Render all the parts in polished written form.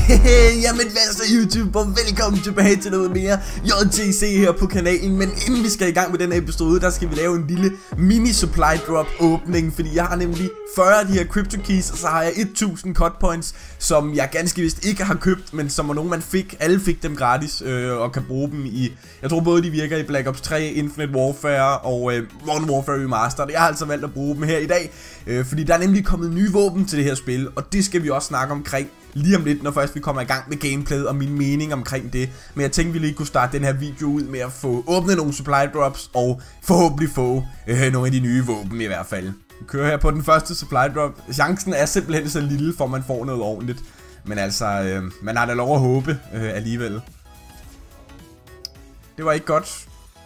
Jamen hvad så YouTube, og velkommen tilbage til noget mere JTC her på kanalen. Men inden vi skal i gang med den her episode, der skal vi lave en lille mini supply drop åbning. Fordi jeg har nemlig 40 af de her crypto keys, og så har jeg 1000 cut points, som jeg ganske vist ikke har købt, men som var nogen man fik. Alle fik dem gratis og kan bruge dem i, jeg tror både de virker i Black Ops 3, Infinite Warfare og Modern Warfare Remastered. Jeg har altså valgt at bruge dem her i dag, fordi der er nemlig kommet nye våben til det her spil, og det skal vi også snakke omkring lige om lidt, når først vi kommer i gang med gameplayet og min mening omkring det. Men jeg tænkte, vi lige kunne starte den her video ud med at få åbnet nogle supply drops og forhåbentlig få nogle af de nye våben i hvert fald. Vi kører her på den første supply drop. Chancen er simpelthen så lille, for man får noget ordentligt. Men altså, man har da lov at håbe alligevel. Det var ikke godt.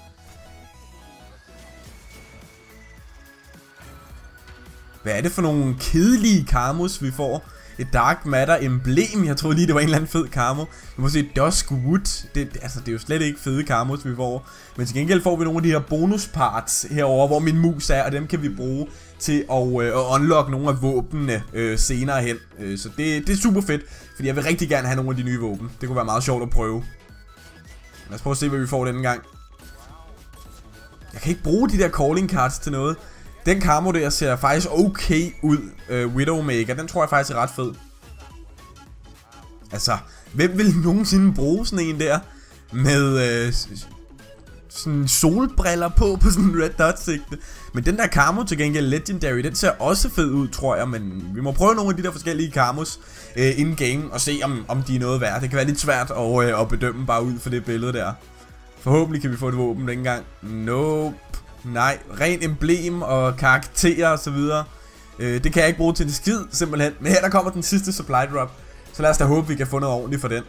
Hvad er det for nogle kedelige karmos, vi får? Et Dark Matter emblem. Jeg troede lige, det var en eller anden fed karmo. Vi må se Duskwood. Det er jo slet ikke fede karmos, vi får. Men til gengæld får vi nogle af de her bonus parts herover, hvor min mus er, og dem kan vi bruge til at unlock nogle af våbnene senere hen. Så det er super fedt, fordi jeg vil rigtig gerne have nogle af de nye våben. Det kunne være meget sjovt at prøve. Lad os prøve at se, hvad vi får denne gang. Jeg kan ikke bruge de der calling cards til noget. Den karmo der ser faktisk okay ud, Widowmaker, den tror jeg faktisk er ret fed. Altså, hvem vil nogensinde bruge sådan en der med sådan solbriller på sådan en red dot sigte? Men den der karmo til gengæld legendary, den ser også fed ud, tror jeg. Men vi må prøve nogle af de der forskellige karmos in game og se om de er noget værd. Det kan være lidt svært at bedømme bare ud for det billede der. Forhåbentlig kan vi få et våben dengang. Nope. Nej, ren emblem og karakterer og så videre. Det kan jeg ikke bruge til en skid, simpelthen. Men her der kommer den sidste supply drop. Så lad os da håbe, vi kan få noget ordentligt for den.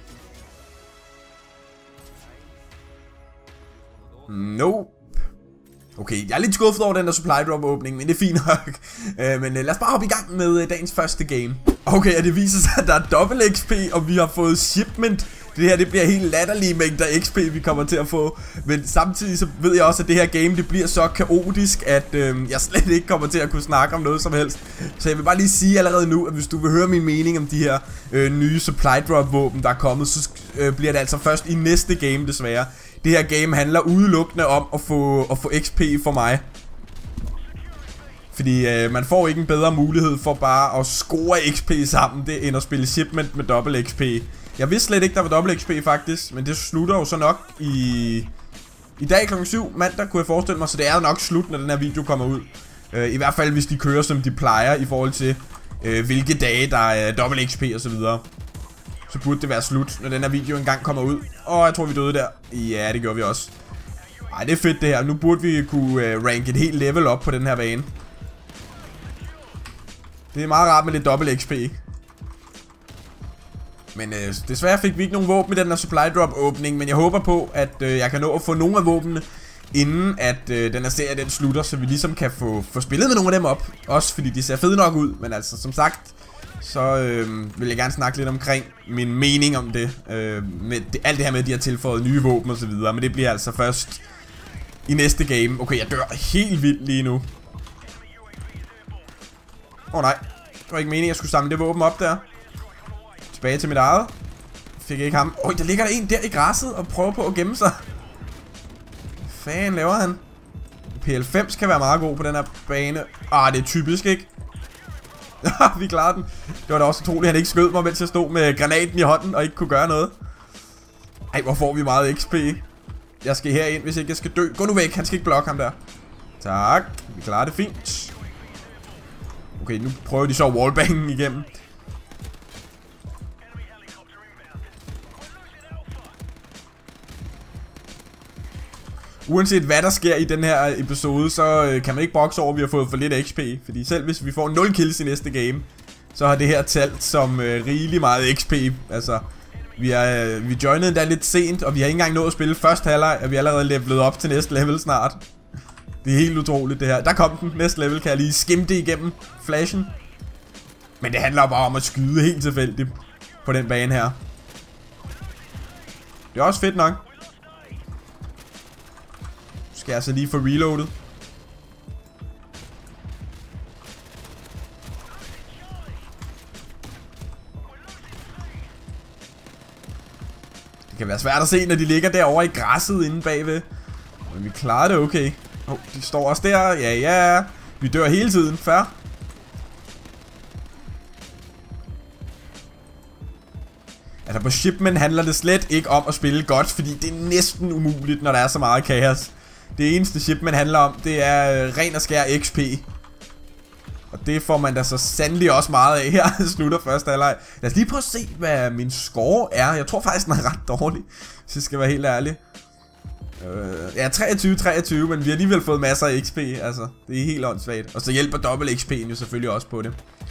Nope. Okay, jeg er lidt skuffet over den der supply drop åbning, men det er fint nok. Men lad os bare hoppe i gang med dagens første game. Okay, og det viser sig, at der er dobbelt XP, og vi har fået shipment. Det her, det bliver helt latterlige mængder XP, vi kommer til at få. Men samtidig så ved jeg også, at det her game, det bliver så kaotisk, at jeg slet ikke kommer til at kunne snakke om noget som helst. Så jeg vil bare lige sige allerede nu, at hvis du vil høre min mening om de her nye supply drop våben, der er kommet, så bliver det altså først i næste game desværre. Det her game handler udelukkende om at få XP for mig. Fordi man får ikke en bedre mulighed for bare at score XP sammen, det end at spille shipment med dobbelt XP. Jeg vidste slet ikke, der var dobbelt XP faktisk, men det slutter jo så nok i dag kl. 7 mandag, kunne jeg forestille mig, så det er jo nok slut, når den her video kommer ud. I hvert fald, hvis de kører, som de plejer, i forhold til, hvilke dage, der er dobbelt XP og så videre. Så burde det være slut, når den her video engang kommer ud. Jeg tror, vi døde der. Ja, det gjorde vi også. Ej, det er fedt det her. Nu burde vi kunne ranke et helt level op på den her bane. Det er meget rart med lidt dobbelt XP. Men desværre fik vi ikke nogen våben i den her supply drop åbning. Men jeg håber på, at jeg kan nå at få nogle af våbnene, inden at den her serie den slutter. Så vi ligesom kan få spillet med nogle af dem op. Også fordi de ser fede nok ud. Men altså som sagt, så vil jeg gerne snakke lidt omkring min mening om det. Med alt det her med, at de har tilføjet nye våben og så videre. Men det bliver altså først i næste game. Okay, jeg dør helt vildt lige nu. Nej, det var ikke meningen, at jeg skulle samle det våben op der. Tilbage til mit eget. Fik ikke ham. Der ligger der en der i græsset og prøver på at gemme sig. Hvad fanden laver han? PL5 kan være meget god på den her bane. Det er typisk, ikke? Vi klarer den. Det var da også utroligt, at han ikke skød mig, mens jeg stod med granaten i hånden og ikke kunne gøre noget. Ej, hvor får vi meget XP. Jeg skal herind, hvis ikke jeg skal dø. Gå nu væk, han skal ikke blokke ham der. Tak, vi klarer det fint. Okay, nu prøver de så wallbangen igennem. Uanset hvad der sker i den her episode, så kan man ikke bokse over, at vi har fået for lidt XP. Fordi selv hvis vi får 0 kills i næste game, så har det her talt som rigelig meget XP. Altså, vi joinede endda lidt sent, og vi har ikke engang nået at spille første halvleg, og vi er allerede levelet op til næste level snart. Det er helt utroligt det her. Der kom den. Næste level kan jeg lige skimte igennem flashen. Men det handler bare om at skyde helt tilfældigt på den bane her. Det er også fedt nok. Skal jeg altså lige få reloadet. Det kan være svært at se, når de ligger derovre i græsset inde bagved. Men vi klarer det okay. De står også der. Ja. Vi dør hele tiden. Fair. Altså på Shipment handler det slet ikke om at spille godt, fordi det er næsten umuligt, når der er så meget kaos. Det eneste Shipment handler om, det er ren og skær XP. Og det får man da så sandelig også meget af her. Slutter første halvleg. Lad os lige prøve at se, hvad min score er. Jeg tror faktisk, den er ret dårlig, hvis jeg skal være helt ærlig. Ja, 23-23, men vi har alligevel fået masser af XP. Altså, det er helt åndssvagt. Og så hjælper dobbelt XP'en jo selvfølgelig også på det.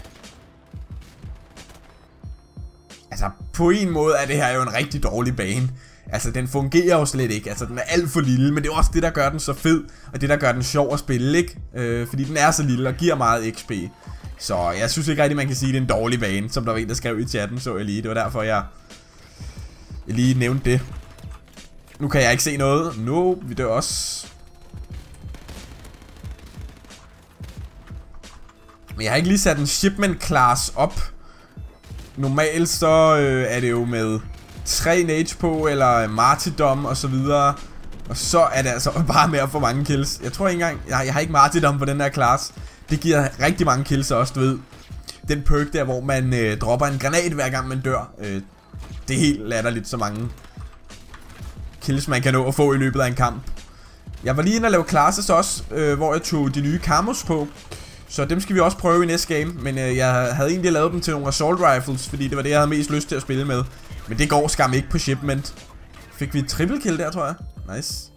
Altså, på en måde er det her jo en rigtig dårlig bane. Altså, den fungerer jo slet ikke. Altså, den er alt for lille, men det er også det, der gør den så fed. Og det, der gør den sjov at spille, ikke? Fordi den er så lille og giver meget XP. Så jeg synes ikke rigtig, man kan sige, at det er en dårlig bane. Som der var en, der skrev i chatten, så jeg lige. Det var derfor, jeg lige nævnte det. Nu kan jeg ikke se noget. Vi dør også. Men jeg har ikke lige sat en shipment class op. Normalt så er det jo med 3 nage på, eller martyrdom og så videre. Og så er det altså bare med at få mange kills. Jeg tror ikke engang, jeg har ikke martyrdom på den her class. Det giver rigtig mange kills også, du ved. Den perk der, hvor man dropper en granat hver gang man dør. Det er helt latterligt så mange kills man kan nå at få i løbet af en kamp. Jeg var lige inde og lave classes også, hvor jeg tog de nye camos på. Så dem skal vi også prøve i næste game. Men jeg havde egentlig lavet dem til nogle assault rifles, fordi det var det, jeg havde mest lyst til at spille med. Men det går skam ikke på Shipment. Fik vi et triple kill der, tror jeg. Nice.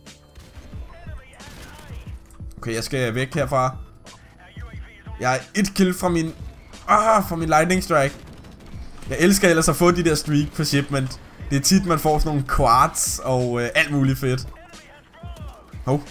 Okay, jeg skal væk herfra. Jeg er et kill fra min... fra min lightning strike. Jeg elsker ellers at få de der streak på Shipment. Det er tit, man får sådan nogle quartz og alt muligt fedt. Hov.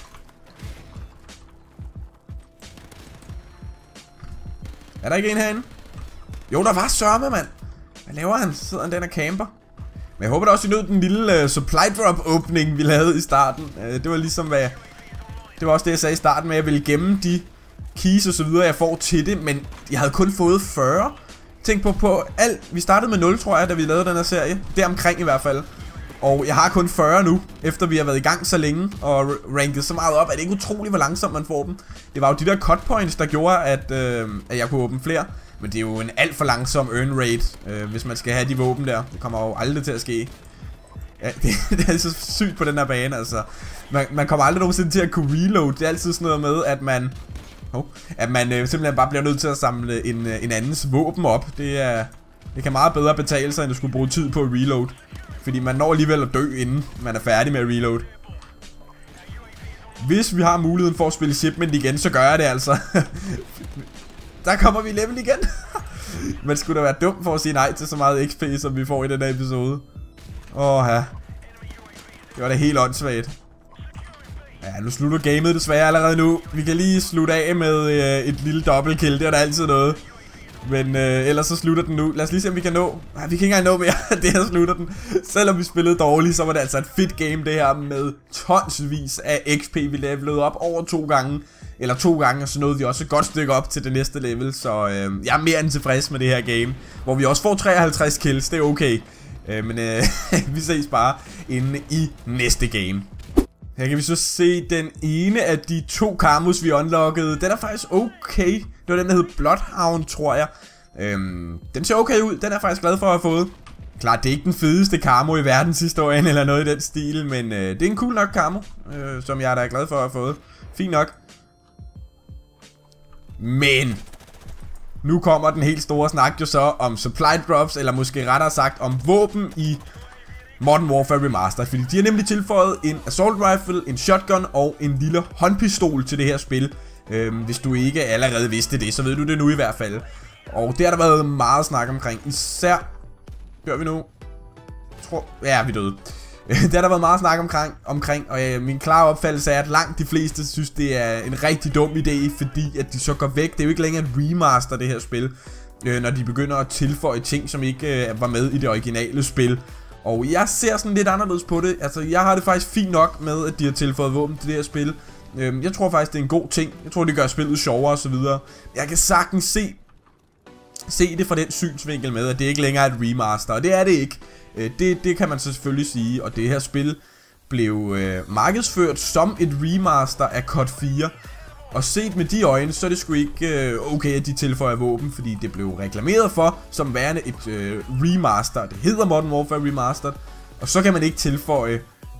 Er der ikke en herinde? Jo, der var sørme, mand. Hvad laver han? Sidder han den og camper? Men jeg håber da også, I nød den lille supply drop åbning, vi lavede i starten. Det var ligesom hvad... Det var også det, jeg sagde i starten med, at jeg ville gemme de keys og så videre, jeg får til det. Men jeg havde kun fået 40. Tænk på alt. Vi startede med 0, tror jeg, da vi lavede den her serie. Deromkring i hvert fald. Og jeg har kun 40 nu, efter vi har været i gang så længe og ranket så meget op. Er det ikke utroligt, hvor langsomt man får dem? Det var jo de der cut points, der gjorde, at jeg kunne åbne flere. Men det er jo en alt for langsom earn rate, hvis man skal have de våben der. Det kommer jo aldrig til at ske. Ja, det er så sygt på den her bane, altså. Man kommer aldrig nogensinde til at kunne reload. Det er altid sådan noget med, at man... simpelthen bare bliver nødt til at samle en andens våben op. Det kan meget bedre betale sig, end at skulle bruge tid på at reload. Fordi man når alligevel at dø, inden man er færdig med at reload. Hvis vi har muligheden for at spille Shipment igen, så gør jeg det altså. Der kommer vi level igen. Man skulle da være dum for at sige nej til så meget XP, som vi får i den her episode. Ja. Det var da helt åndssvagt. Ja, nu slutter gamet desværre allerede nu. Vi kan lige slutte af med et lille dobbeltkill. Det er da altid noget. Men ellers så slutter den nu. Lad os lige se, om vi kan nå. Nej, vi kan ikke engang nå mere. Det her slutter den. Selvom vi spillede dårligt, så var det altså et fedt game det her med tonsvis af XP. Vi levelede op over 2 gange. Eller 2 gange, og så nåede vi også et godt stykke op til det næste level. Så jeg er mere end tilfreds med det her game. Hvor vi også får 53 kills. Det er okay. Men vi ses bare inde i næste game. Her kan vi så se den ene af de 2 camos, vi unlockede. Den er faktisk okay. Det var den, der hed Bloodhound, tror jeg. Den ser okay ud. Den er jeg faktisk glad for at have fået. Klart, det er ikke den fedeste camo i verdenshistorien eller noget i den stil. Men det er en cool nok camo, som jeg er da glad for at have fået. Fint nok. Men nu kommer den helt store snak jo så om supply drops, eller måske rettere sagt om våben i Modern Warfare Remastered, fordi de har nemlig tilføjet en assault rifle, en shotgun og en lille håndpistol til det her spil. Hvis du ikke allerede vidste det, så ved du det nu i hvert fald. Og det har der været meget snak omkring, især... Dør vi nu? Ja, vi døde. Det har der været meget snak omkring, og min klare opfattelse er, at langt de fleste synes, det er en rigtig dum idé, fordi at de så går væk. Det er jo ikke længere et remaster, det her spil, når de begynder at tilføje ting, som ikke var med i det originale spil. Og jeg ser sådan lidt anderledes på det. Altså, jeg har det faktisk fint nok med, at de har tilføjet våben til det her spil. Jeg tror faktisk, det er en god ting. Jeg tror, det gør spillet sjovere og så videre. Jeg kan sagtens se, se det fra den synsvinkel med, at det ikke længere er et remaster, og det er det ikke. Det kan man så selvfølgelig sige, og det her spil blev markedsført som et remaster af COD 4. Og set med de øjne, så er det sgu ikke okay, at de tilføjer våben, fordi det blev reklameret for som værende et remaster. Det hedder Modern Warfare Remastered, og så kan man ikke tilføje...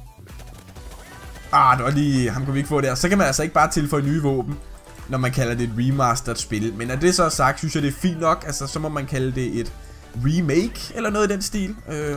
det var lige... ham kunne vi ikke få der. Så kan man altså ikke bare tilføje nye våben, når man kalder det et remastered spil. Men når det så er sagt, synes jeg det er fint nok. Altså, så må man kalde det et remake, eller noget i den stil.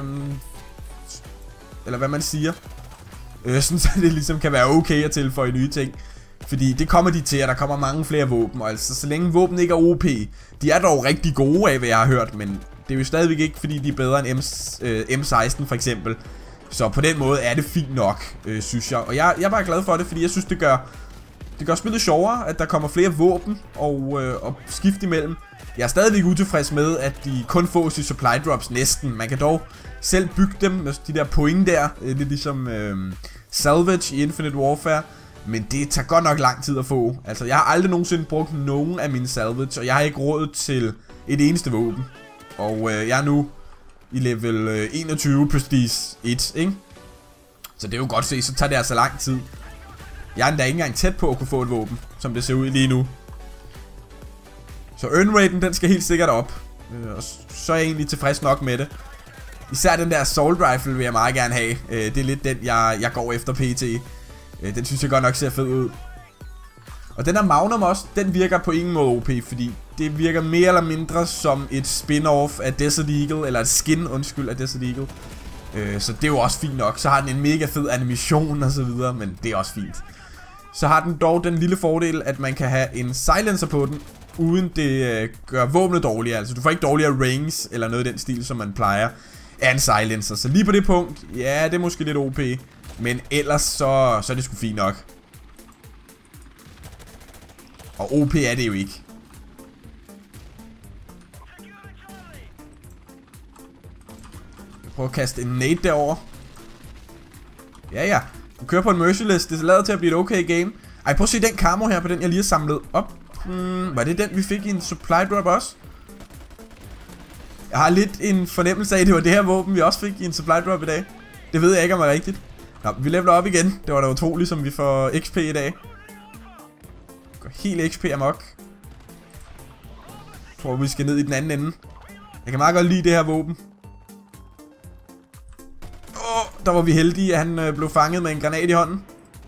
Eller hvad man siger. Sådan så det ligesom kan være okay at tilføje nye ting. Fordi det kommer de til, at der kommer mange flere våben. Og altså, så længe våben ikke er OP. De er dog rigtig gode af, hvad jeg har hørt. Men det er jo stadigvæk ikke, fordi de er bedre end M16 for eksempel. Så på den måde er det fint nok, synes jeg. Og jeg er bare glad for det, fordi jeg synes, det gør spillet sjovere, at der kommer flere våben og skift imellem. Jeg er stadigvæk utilfreds med, at de kun fås i supply drops næsten. Man kan dog selv bygge dem med de der point der, lidt ligesom salvage i Infinite Warfare. Men det tager godt nok lang tid at få. Altså, jeg har aldrig nogensinde brugt nogen af mine salvage, og jeg har ikke råd til et eneste våben. Og jeg er nu i level 21 Prestige 1, ikke? Så det er jo godt se, så tager det altså lang tid. Jeg er endda ikke engang tæt på at kunne få et våben, som det ser ud lige nu. Så earn raten, den skal helt sikkert op. Og så er jeg egentlig tilfreds nok med det. Især den der assault rifle vil jeg meget gerne have. Det er lidt den, jeg går efter pt. Den synes jeg godt nok ser fed ud. Og den her Magnum også, den virker på ingen måde OP, fordi det virker mere eller mindre som et spin-off af Desert Eagle, eller et skin, undskyld, af Desert Eagle. Så det er jo også fint nok. Så har den en mega fed animation og så videre, men det er også fint. Så har den dog den lille fordel, at man kan have en silencer på den, uden det gør våbnet dårligere. Altså du får ikke dårligere range, eller noget i den stil, som man plejer af en silencer. Så lige på det punkt, ja, det er måske lidt OP. Men ellers så er det sgu fint nok. Og OP er det jo ikke. Jeg prøver at kaste en nade derover. Ja. Du kører på en merciless. Det er lavet til at blive et okay game. Ej, prøv at se den camo her på den, jeg lige har samlet op. Var det den, vi fik i en supply drop også? Jeg har lidt en fornemmelse af, at det var det her våben, vi også fik i en supply drop i dag. Det ved jeg ikke, om det er rigtigt. Nå, vi leveler op igen. Det var da utroligt, som vi får XP i dag. Går helt XP amok. Jeg tror, vi skal ned i den anden ende. Jeg kan meget godt lide det her våben. Der var vi heldige, at han blev fanget med en granat i hånden.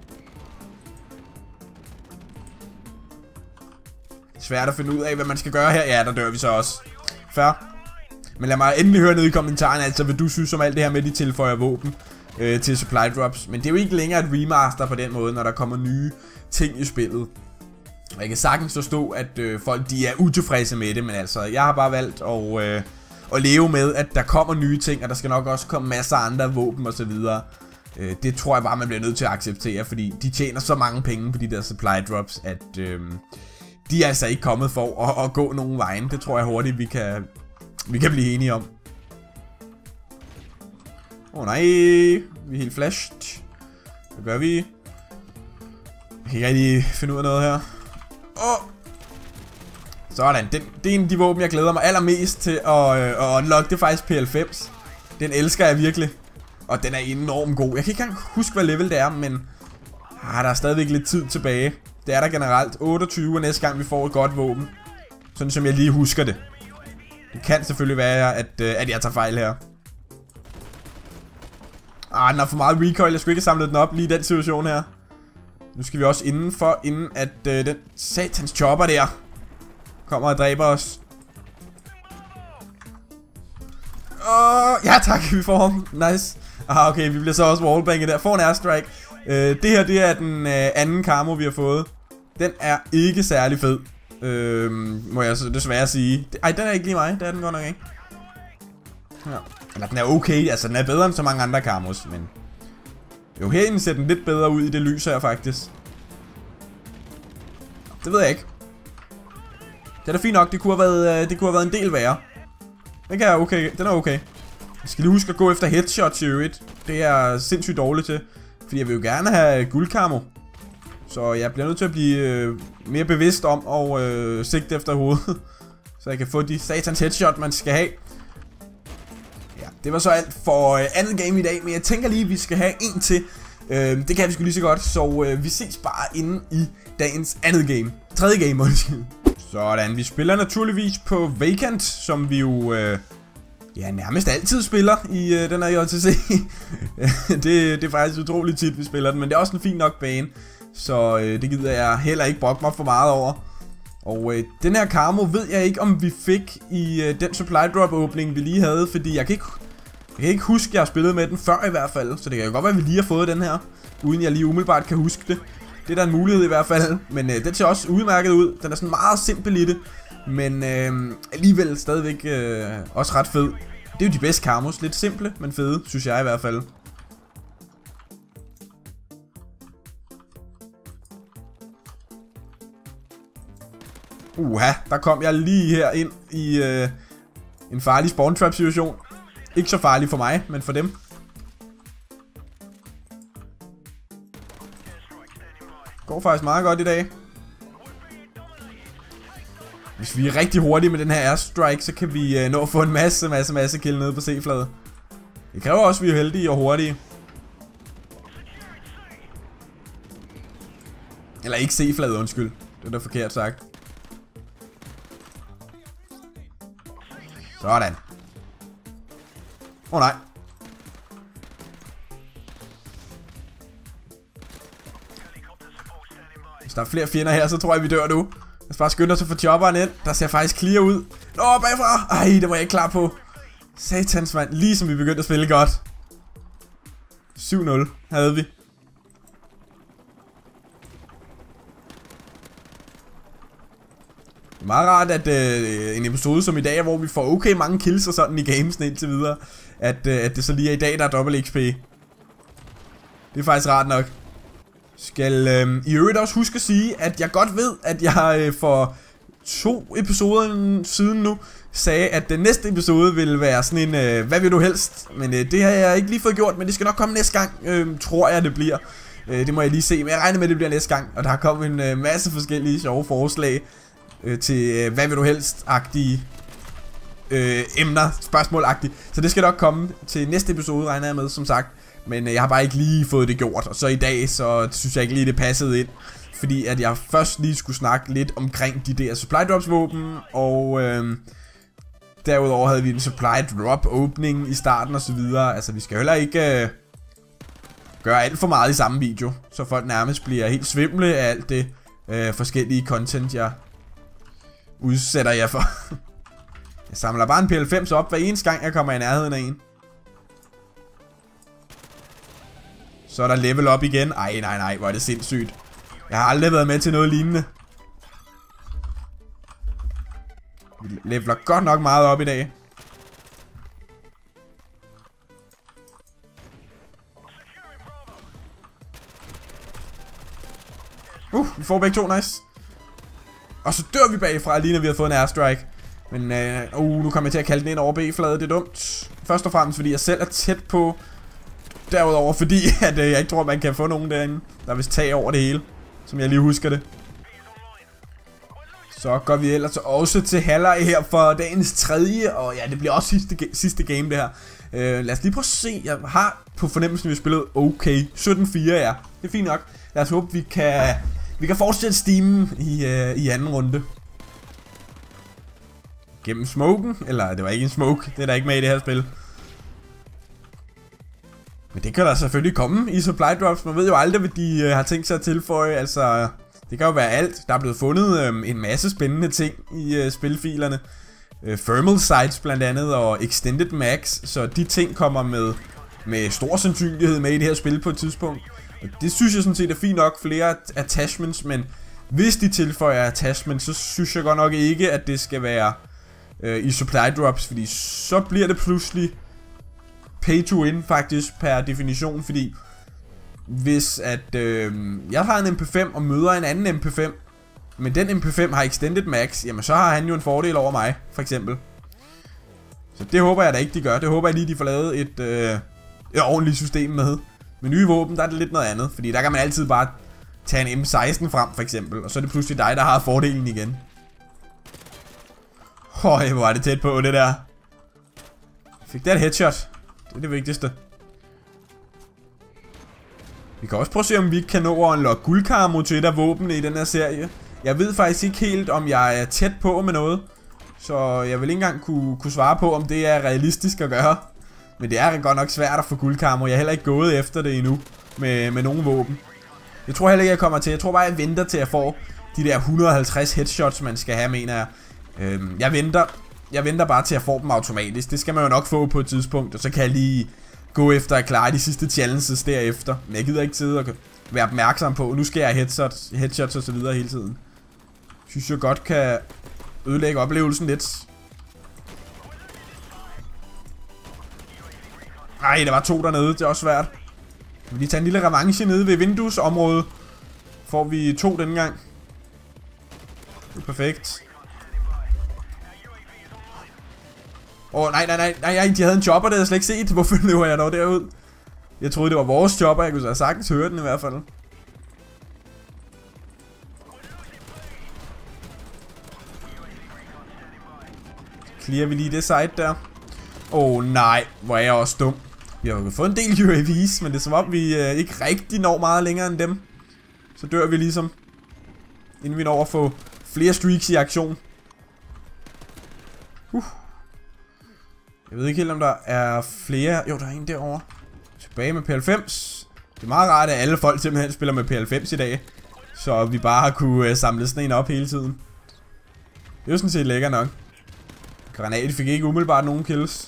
Svært at finde ud af, hvad man skal gøre her. Ja, der dør vi så også. Fair. Men lad mig endelig høre ned i kommentarerne, altså hvad du synes om alt det her med, de tilføjer våben til supply drops. Men det er jo ikke længere et remaster på den måde, når der kommer nye ting i spillet. Og jeg kan sagtens forstå, at folk de er utilfredse med det, men altså, jeg har bare valgt at leve med, at der kommer nye ting, og der skal nok også komme masser af andre våben og så videre. Det tror jeg bare, man bliver nødt til at acceptere, fordi de tjener så mange penge på de der supply drops, at de er altså ikke kommet for at gå nogen vejen. Det tror jeg hurtigt, vi kan blive enige om. Nej, vi er helt flashed. Hvad gør vi? Jeg kan ikke rigtig finde ud af noget her. Sådan, det er en af de våben, jeg glæder mig allermest til at unlock. Det er faktisk P90. Den elsker jeg virkelig. Og den er enormt god. Jeg kan ikke engang huske, hvad level det er, men der er stadigvæk lidt tid tilbage. Det er der generelt. 28 næste gang, vi får et godt våben. Sådan som jeg lige husker det. Det kan selvfølgelig være, at jeg tager fejl her. Den har for meget recoil. Jeg skulle ikke have samlet den op lige i den situation her. Nu skal vi også indenfor, inden at den satans chopper der kommer og dræber os. Ja tak, vi får ham. Nice. Okay, vi bliver så også wallbanget der. Får en airstrike. Det her, det er den anden camo, vi har fået. Den er ikke særlig fed. Må jeg så desværre sige. Ej, den er ikke lige mig. Det er den godt nok ikke. Ja. Eller den er okay. Altså, den er bedre end så mange andre camos, men jo, herinde ser den lidt bedre ud i det lys her, faktisk. Det ved jeg ikke. Det er da fint nok. Det kunne have været en del værre. Den er okay. Den er okay. Jeg skal lige huske at gå efter headshots i øvrigt. Det er sindssygt dårligt til. Fordi jeg vil jo gerne have guldcamo. Så jeg bliver nødt til at blive mere bevidst om at sigte efter hovedet. så jeg kan få de satans headshot, man skal have. Ja, det var så alt for andet game i dag, men jeg tænker lige, at vi skal have en til. Det kan vi sgu lige så godt, så vi ses bare inde i dagens andet game. Tredje game, undskyld. Sådan, vi spiller naturligvis på Vacant, som vi jo ja, nærmest altid spiller i den her JTC. det er faktisk utroligt tit, vi spiller den, men det er også en fin nok bane, så det gider jeg heller ikke brokke mig for meget over. Og den her Camo ved jeg ikke, om vi fik i den supply drop åbning, vi lige havde, fordi jeg kan ikke huske, at jeg har spillet med den før i hvert fald, så det kan jo godt være, at vi lige har fået den her, uden jeg lige umiddelbart kan huske det. Det er da en mulighed i hvert fald, men den ser også udmærket ud. Den er sådan meget simpel i det, men alligevel stadigvæk også ret fed. Det er jo de bedste Camos, lidt simple, men fede, synes jeg i hvert fald. Der kom jeg lige her ind i en farlig spawn trap situation. Ikke så farlig for mig, men for dem. Går faktisk meget godt i dag. Hvis vi er rigtig hurtige med den her airstrike, så kan vi nå at få en masse kill nede på C-flade. Det kræver også, at vi er heldige og hurtige. Eller ikke C-flade, undskyld. Det er da forkert sagt. Sådan. Nej. Hvis der er flere fjender her, så tror jeg, vi dør nu. Lad os bare skynde os at få chopperen ind. Der ser faktisk clear ud. Nå, bagfra! Ej, det var jeg ikke klar på. Satans mand. Lige som vi begyndte at spille godt. 7-0 havde vi. Det er meget rart, at en episode som i dag, hvor vi får okay mange kills og sådan i gamesen indtil videre, at det så lige er i dag, der er dobbelt XP. Det er faktisk rart nok. Skal i øvrigt også huske at sige, at jeg godt ved, at jeg for 2 episoder siden nu sagde, at den næste episode ville være sådan en, hvad vil du helst? Men det har jeg ikke lige fået gjort, men det skal nok komme næste gang, tror jeg det bliver. Det må jeg lige se, men jeg regner med, at det bliver næste gang. Og der er kommet en masse forskellige sjove forslag til, hvad vil du helst-agtige emner, spørgsmål-agtige. Så det skal nok komme til næste episode, regner jeg med, som sagt. Men jeg har bare ikke lige fået det gjort. Og så i dag, så synes jeg ikke lige, det passede ind. Fordi at jeg først lige skulle snakke lidt omkring de der supply drops våben. Og derudover havde vi en supply drop åbning i starten og så videre. Altså vi skal heller ikke gøre alt for meget i samme video. Så folk nærmest bliver helt svimle af alt det forskellige content, jeg udsætter jer for. Jeg samler bare en PL5 op hver eneste gang, jeg kommer i nærheden af en. Så er der level op igen. Ej, nej, hvor er det sindssygt. Jeg har aldrig været med til noget lignende. Vi leveler godt nok meget op i dag. Vi får begge to, nice. Og så dør vi bagfra, lige når vi har fået en airstrike. Men nu kommer jeg til at kalde den ind over B-flade, det er dumt. Først og fremmest fordi jeg selv er tæt på. Derudover fordi at jeg ikke tror man kan få nogen derinde. Der er vist tag over det hele, som jeg lige husker det. Så går vi ellers også til halvleg her for dagens tredje. Og ja, det bliver også sidste game det her. Lad os lige prøve at se. Jeg har på fornemmelsen, vi spillet okay. 17-4 ja. Det er fint nok. Lad os håbe vi kan fortsætte steamen i anden runde. Gennem smoken. Eller det var ikke en smoke. Det er der ikke med i det her spil. Men det kan der selvfølgelig komme i supply drops. Man ved jo aldrig, hvad de har tænkt sig at tilføje. Altså, det kan jo være alt. Der er blevet fundet en masse spændende ting i spilfilerne. Thermal sights blandt andet og extended mags. Så de ting kommer med stor sandsynlighed med i det her spil på et tidspunkt. Og det synes jeg sådan set er fint nok. Flere attachments, men hvis de tilføjer attachments, så synes jeg godt nok ikke, at det skal være i supply drops. Fordi så bliver det pludselig pay to win faktisk per definition, fordi hvis at jeg har en MP5 og møder en anden MP5, men den MP5 har extended max, jamen så har han jo en fordel over mig, for eksempel. Så det håber jeg da ikke de gør. Det håber jeg lige de får lavet et ordentligt system med. Med nye våben, der er det lidt noget andet, fordi der kan man altid bare tage en M16 frem, for eksempel, og så er det pludselig dig, der har fordelen igen. Høj, hvor er det tæt på det der. Fik der et headshot. Det er det vigtigste. Vi kan også prøve at se, om vi kan nå at unlock guldkarmo til et af våbnene i den her serie. Jeg ved faktisk ikke helt, om jeg er tæt på med noget. Så jeg vil ikke engang kunne svare på, om det er realistisk at gøre. Men det er godt nok svært at få guldkarmo. Jeg er heller ikke gået efter det endnu med nogen våben. Jeg tror heller ikke, jeg kommer til. Jeg tror bare, jeg venter til at få de der 150 headshots, man skal have, mener jeg. Jeg venter bare til at få dem automatisk. Det skal man jo nok få på et tidspunkt. Og så kan jeg lige gå efter at klare de sidste challenges derefter. Men jeg gider ikke sidde og være opmærksom på. Nu skal jeg have headshots og så videre hele tiden. Synes jeg godt kan ødelægge oplevelsen lidt. Ej, der var 2 dernede. Det er også svært. Vi lige tage en lille revanche nede ved vinduesområdet. Får vi 2 denne gang. Det er perfekt. Nej, de havde en chopper, det havde jeg slet ikke set. Hvorfor løber jeg dog derud? Jeg troede, det var vores chopper. Jeg kunne så sagtens høre den i hvert fald. Clear vi lige det side der. Nej, hvor er jeg også dum. Vi har jo fået en del UAV's, men det er som om vi ikke rigtig når meget længere end dem. Så dør vi ligesom, inden vi når at få flere streaks i aktion. Jeg ved ikke helt, om der er flere. Jo, der er en derovre. Tilbage med P90. Det er meget rart, at alle folk simpelthen spiller med P90 i dag. Så vi bare har kunne samle sådan en op hele tiden. Det er jo sådan set lækker nok. Granat fik ikke umiddelbart nogen kills.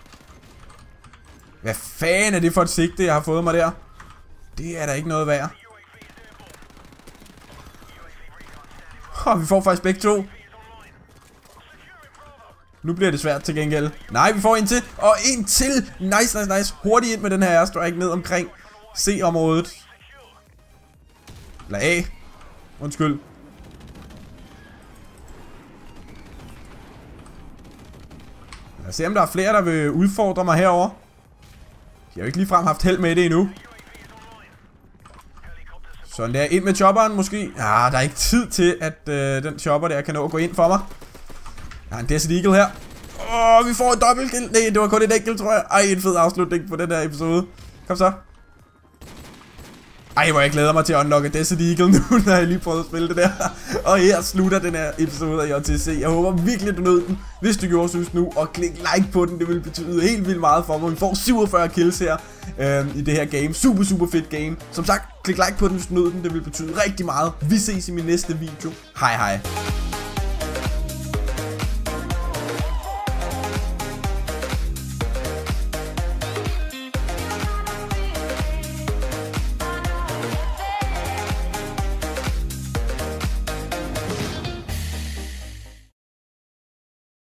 Hvad fanden er det for et sigte, jeg har fået mig der? Det er da ikke noget værd. Vi får faktisk begge 2. Nu bliver det svært til gengæld. Nej, vi får en til. Og en til. Nice. Hurtigt ind med den her airstrike ned omkring C-området. Eller A. Undskyld. Lad os se, om der er flere, der vil udfordre mig herover. Jeg har jo ikke ligefrem haft held med det endnu. Sådan der, ind med chopperen måske. Der er ikke tid til, at den chopper der kan nå at gå ind for mig. Jeg har en Desert Eagle her. Vi får en dobbeltkill. Nej, det var kun et enkelt, tror jeg. Ej, en fed afslutning på den der episode. Kom så. Ej, hvor jeg glæder mig til at unlocke Desert Eagle nu, når jeg lige prøvede at spille det der. Og her slutter den her episode af JTC. Jeg håber virkelig, du nød den. Hvis du gjorde, synes nu, og klik like på den. Det vil betyde helt vildt meget for mig. Vi får 47 kills her i det her game. Super fedt game. Som sagt, klik like på den, hvis du nød den. Det vil betyde rigtig meget. Vi ses i min næste video. Hej.